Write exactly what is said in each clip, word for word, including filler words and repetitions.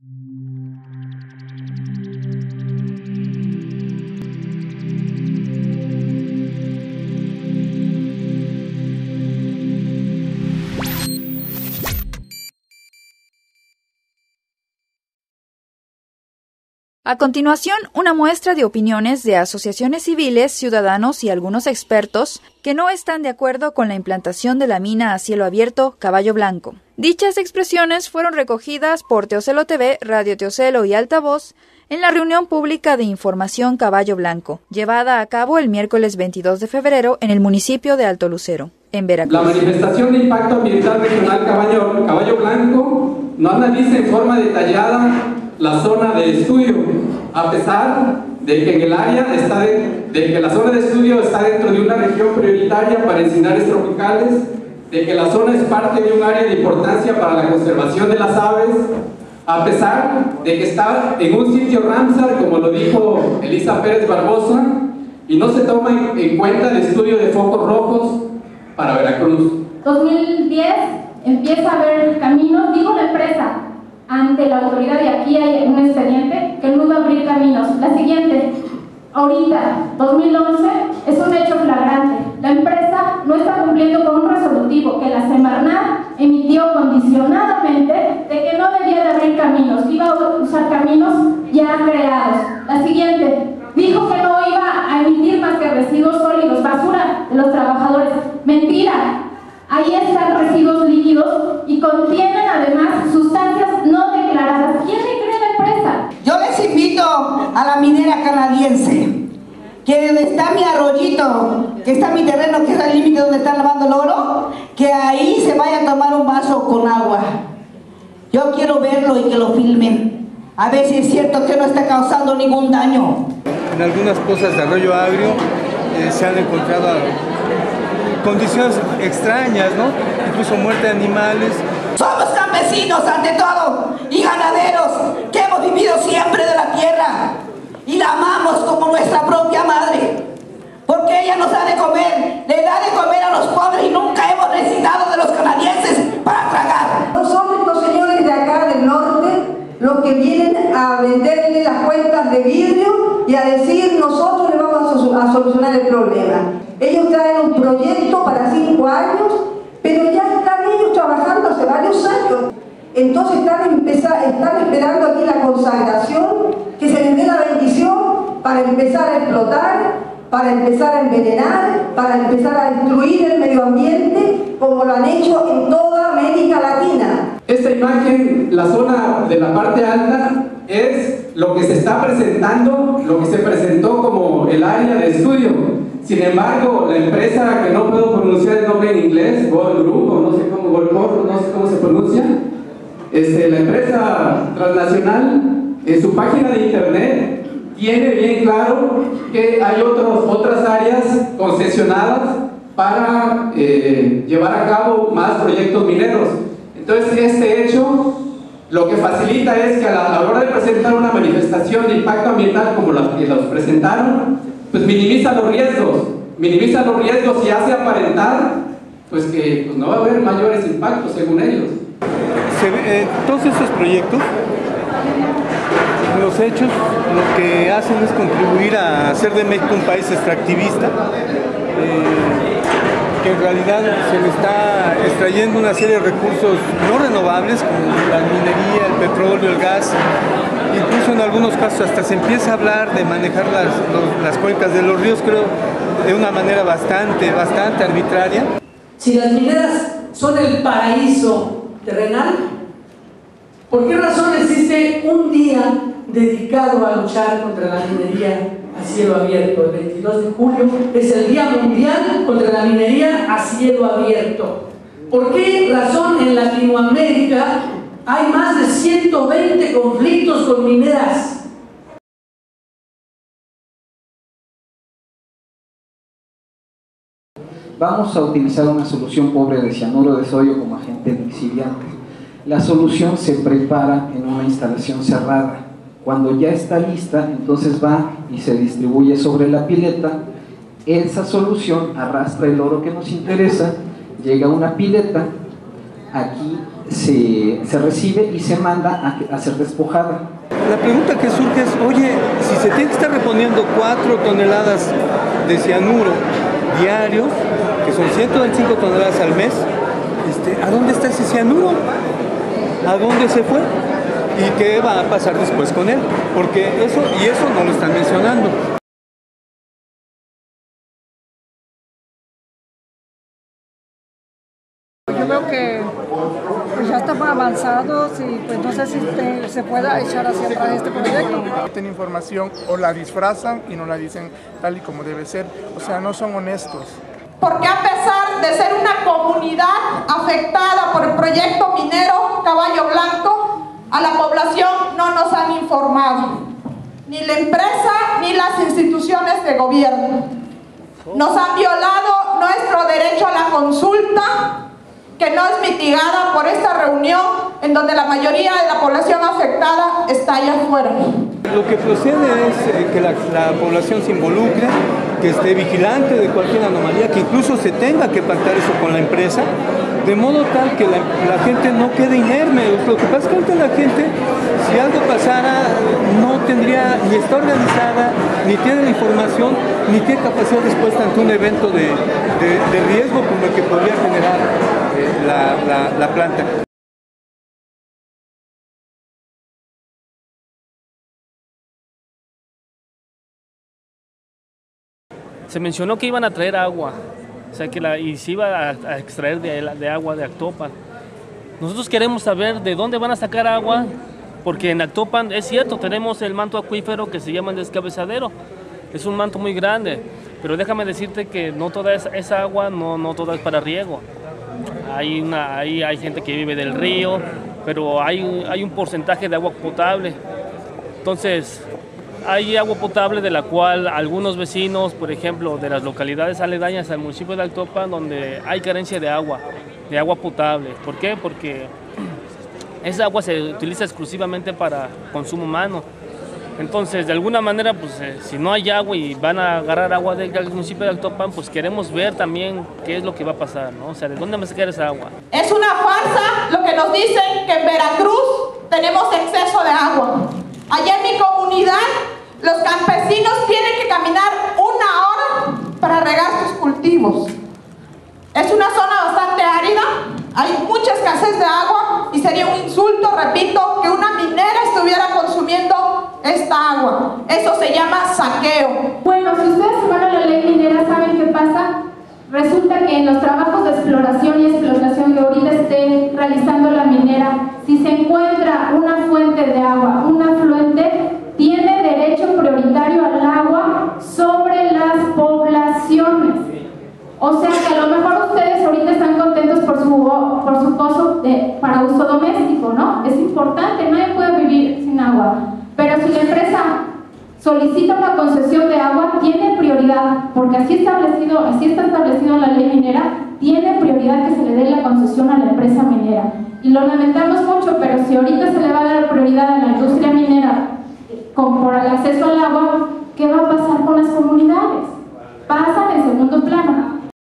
A continuación, una muestra de opiniones de asociaciones civiles, ciudadanos y algunos expertos que no están de acuerdo con la implantación de la mina a cielo abierto Caballo Blanco. Dichas expresiones fueron recogidas por Teocelo T V, Radio Teocelo y Altavoz en la reunión pública de información Caballo Blanco, llevada a cabo el miércoles veintidós de febrero en el municipio de Alto Lucero, en Veracruz. La manifestación de impacto ambiental regional Caballo, Caballo Blanco no analiza en forma detallada la zona de estudio, a pesar de que en el área está de, de que la zona de estudio está dentro de una región prioritaria para encinares tropicales, de que la zona es parte de un área de importancia para la conservación de las aves, a pesar de que está en un sitio Ramsar, como lo dijo Elisa Pérez Barbosa, y no se toma en, en cuenta el estudio de focos rojos para Veracruz. dos mil diez empieza a haber caminos, dijo la empresa, ante la autoridad, y aquí hay un expediente, que no va a abrir caminos. La siguiente, ahorita, dos mil once, es un hecho flagrante. La empresa no está cumpliendo con un resolutivo que la Semarnat emitió condicionadamente de que no debía de abrir caminos, que iba a usar caminos ya creados. La siguiente, dijo que no iba a emitir más que residuos sólidos, basura de los trabajadores. Mentira. Ahí están residuos líquidos y contienen además sustancias no declaradas. ¿Quién le cree a la empresa? Yo les invito a la minera canadiense, que donde está mi arroyito, que está mi terreno, que es el límite donde están lavando el oro, que ahí se vaya a tomar un vaso con agua. Yo quiero verlo y que lo filmen, a ver si es cierto que no está causando ningún daño. En algunas pozas de Arroyo Agrio eh, se han encontrado condiciones extrañas, ¿no? Incluso muerte de animales. Somos campesinos ante todo y ganaderos que hemos vivido siempre de la tierra y la amamos como nuestra propia madre, porque ella nos da de comer, le da de comer a los pobres y nunca hemos necesitado de los canadienses para tragar. No son estos señores de acá del norte los que vienen a venderle las cuentas de vidrio y a decir nosotros le vamos a solucionar el problema. Ellos traen un proyecto para cinco años, pero ya están ellos trabajando hace varios años. Entonces están, empezar, están esperando aquí la consagración, que se les dé la bendición para empezar a explotar, para empezar a envenenar, para empezar a destruir el medio ambiente, como lo han hecho en toda América Latina. Esta imagen, la zona de la parte alta, es lo que se está presentando, lo que se presentó como el área de estudio. Sin embargo, la empresa, que no puedo pronunciar el nombre en inglés, Gold Group, o no sé cómo, Gold Corp, no sé cómo se pronuncia, este, la empresa transnacional, en su página de internet, tiene bien claro que hay otros, otras áreas concesionadas para eh, llevar a cabo más proyectos mineros. Entonces, este hecho lo que facilita es que a la, a la hora de presentar una manifestación de impacto ambiental como las que los presentaron, pues minimiza los riesgos, minimiza los riesgos y hace aparentar pues que pues, no va a haber mayores impactos según ellos. Se, eh, todos estos proyectos, los hechos, lo que hacen es contribuir a hacer de México un país extractivista, eh, que en realidad se le está extrayendo una serie de recursos no renovables como la minería, el petróleo, el gas. Incluso en algunos casos hasta se empieza a hablar de manejar las, los, las cuencas de los ríos, creo, de una manera bastante, bastante arbitraria. Si las mineras son el paraíso terrenal, ¿por qué razón existe un día dedicado a luchar contra la minería a cielo abierto? El veintidós de julio es el Día Mundial contra la Minería a cielo abierto. ¿Por qué razón en Latinoamérica hay más de ciento veinte conflictos con mineras? Vamos a utilizar una solución pobre de cianuro de sodio como agente lixiviante. La solución se prepara en una instalación cerrada. Cuando ya está lista, entonces va y se distribuye sobre la pileta. Esa solución arrastra el oro que nos interesa, llega a una pileta, aquí se, se recibe y se manda a, a ser despojada. La pregunta que surge es, oye, si se tiene que estar reponiendo cuatro toneladas de cianuro diarios, que son ciento veinticinco toneladas al mes, este, ¿a dónde está ese cianuro? ¿A dónde se fue? ¿Y qué va a pasar después con él? Porque eso, y eso no lo están mencionando. Yo veo que pues ya estamos avanzados y pues no sé si te, se pueda echar hacia atrás este proyecto. Tienen información o la disfrazan y no la dicen tal y como debe ser, o sea, no son honestos. Porque a pesar de ser una comunidad afectada por el proyecto minero Caballo Blanco, a la población no nos han informado, ni la empresa ni las instituciones de gobierno. Nos han violado nuestro derecho a la consulta, que no es mitigada por esta reunión en donde la mayoría de la población afectada está allá afuera. Lo que procede es que la, la población se involucre, que esté vigilante de cualquier anomalía, que incluso se tenga que pactar eso con la empresa, de modo tal que la, la gente no quede inerme. Lo que pasa es que ahorita la gente, si algo pasara, no tendría, ni está organizada, ni tiene la información, ni tiene capacidad de respuesta ante un evento de, de, de riesgo como el que podría generar eh, la, la, la planta. Se mencionó que iban a traer agua, o sea que la, y se iba a, a extraer de, de agua de Actopan. Nosotros queremos saber de dónde van a sacar agua, porque en Actopan es cierto, tenemos el manto acuífero que se llama el Descabezadero. Es un manto muy grande, pero déjame decirte que no toda esa, esa agua no, no toda es para riego. Hay, una, hay, hay gente que vive del río, pero hay, hay un porcentaje de agua potable. Entonces, hay agua potable de la cual algunos vecinos, por ejemplo, de las localidades aledañas al municipio de Actopan, donde hay carencia de agua, de agua potable. ¿Por qué? Porque esa agua se utiliza exclusivamente para consumo humano. Entonces, de alguna manera, pues, eh, si no hay agua y van a agarrar agua del, del municipio de Actopan, pues queremos ver también qué es lo que va a pasar, ¿no? O sea, ¿de dónde va a sacar esa agua? Es una farsa lo que nos dicen que en Veracruz tenemos exceso de agua. Allá en mi comunidad, los campesinos tienen que caminar una hora para regar sus cultivos. Es una zona bastante árida, hay mucha escasez de agua y sería un insulto, repito, que una minera estuviera consumiendo esta agua. Eso se llama saqueo. Bueno, si ustedes se van a la ley minera, ¿saben qué pasa? Resulta que en los trabajos de exploración y explotación que ahorita esté realizando la minera, si se encuentra una fuente de agua, un afluente, tiene derecho prioritario al agua sobre las poblaciones. O sea que a lo mejor ustedes ahorita están contentos por su, por su pozo de, para uso doméstico, ¿no? Es importante, nadie puede vivir sin agua. Pero si la empresa solicita una concesión de agua, tiene prioridad, porque así, establecido, así está establecido en la ley minera, tiene prioridad que se le dé la concesión a la empresa minera. Y lo lamentamos mucho, pero si ahorita se le va a dar prioridad a la industria minera con, por el acceso al agua, ¿qué va a pasar con las comunidades? Pasan en segundo plano.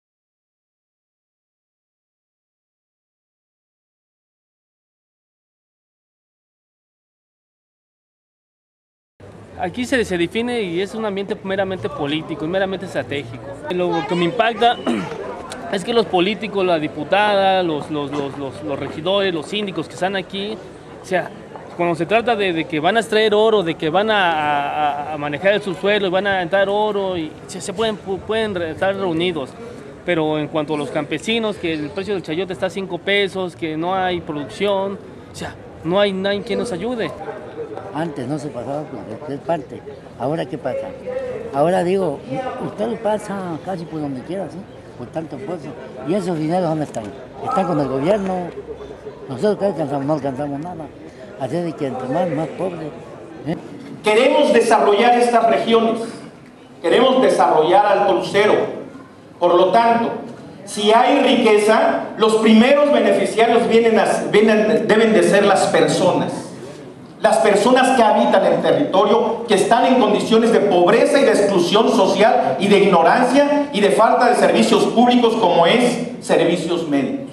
Aquí se, se define y es un ambiente meramente político, meramente estratégico. Lo que me impacta es que los políticos, la diputada, los, los, los, los, los regidores, los síndicos que están aquí, o sea, cuando se trata de, de que van a extraer oro, de que van a, a, a manejar el subsuelo y van a entrar oro, y se, se pueden, pueden estar reunidos. Pero en cuanto a los campesinos, que el precio del chayote está a cinco pesos, que no hay producción, o sea, no hay nadie que nos ayude. Antes no se pasaba por cualquier parte. Ahora, ¿qué pasa? Ahora digo, usted lo pasa casi por donde quiera, ¿sí? Por tanto pozo. ¿Y esos dineros dónde están? Están con el gobierno. Nosotros que alcanzamos, no alcanzamos nada. Así de que entre más, más pobres. ¿eh? Queremos desarrollar estas regiones. Queremos desarrollar Alto Lucero. Por lo tanto, si hay riqueza, los primeros beneficiarios vienen a, vienen, deben de ser las personas. Las personas que habitan el territorio, que están en condiciones de pobreza y de exclusión social y de ignorancia y de falta de servicios públicos como es servicios médicos.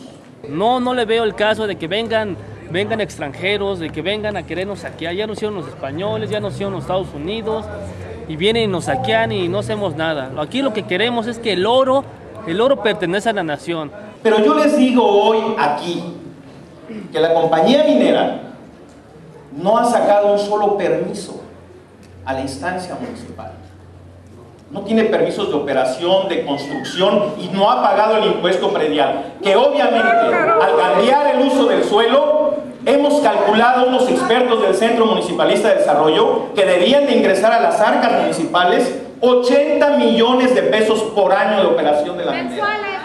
No, no le veo el caso de que vengan, vengan extranjeros, de que vengan a querernos saquear. Ya nos hicieron los españoles, ya nos hicieron los Estados Unidos, y vienen y nos saquean y no hacemos nada. Aquí lo que queremos es que el oro, el oro pertenece a la nación. Pero yo les digo hoy aquí que la compañía minera no ha sacado un solo permiso a la instancia municipal. No tiene permisos de operación, de construcción y no ha pagado el impuesto predial, que obviamente al cambiar el uso del suelo, hemos calculado unos expertos del Centro Municipalista de Desarrollo que debían de ingresar a las arcas municipales ochenta millones de pesos por año de operación de la minera.